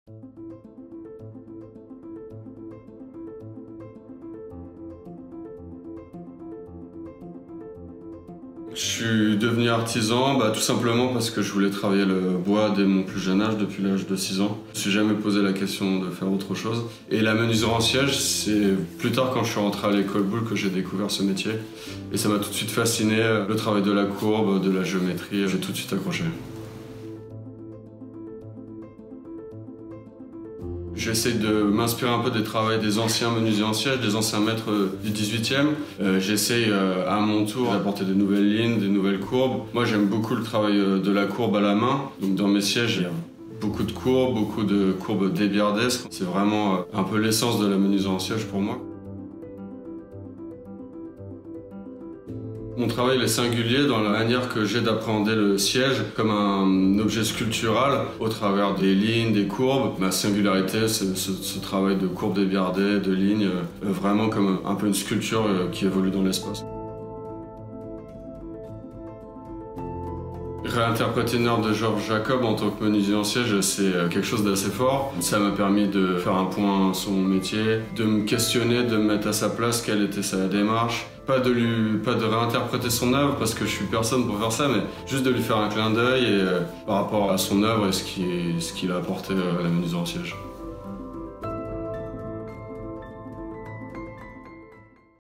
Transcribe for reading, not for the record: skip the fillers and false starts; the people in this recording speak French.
Je suis devenu artisan tout simplement parce que je voulais travailler le bois dès mon plus jeune âge, depuis l'âge de 6 ans. Je me suis jamais posé la question de faire autre chose. Et la menuiserie en siège, c'est plus tard quand je suis rentré à l'école Boulle que j'ai découvert ce métier. Et ça m'a tout de suite fasciné, le travail de la courbe, de la géométrie, j'ai tout de suite accroché. J'essaie de m'inspirer un peu des travaux des anciens menuisiers en siège, des anciens maîtres du 18e. J'essaie à mon tour d'apporter des nouvelles lignes, des nouvelles courbes. Moi j'aime beaucoup le travail de la courbe à la main. Donc dans mes sièges, il y a beaucoup de courbes débiardesques. C'est vraiment un peu l'essence de la menuiserie en siège pour moi. Mon travail est singulier dans la manière que j'ai d'appréhender le siège comme un objet sculptural au travers des lignes, des courbes. Ma singularité, c'est ce travail de courbes débiardées, de lignes, vraiment comme un peu une sculpture qui évolue dans l'espace. Réinterpréter une œuvre de Georges Jacob en tant que menuisier en siège, c'est quelque chose d'assez fort. Ça m'a permis de faire un point sur mon métier, de me questionner, de me mettre à sa place, quelle était sa démarche. Pas de réinterpréter son œuvre parce que je suis personne pour faire ça, mais juste de lui faire un clin d'œil par rapport à son œuvre et ce qu'il a apporté à la menuiserie en siège.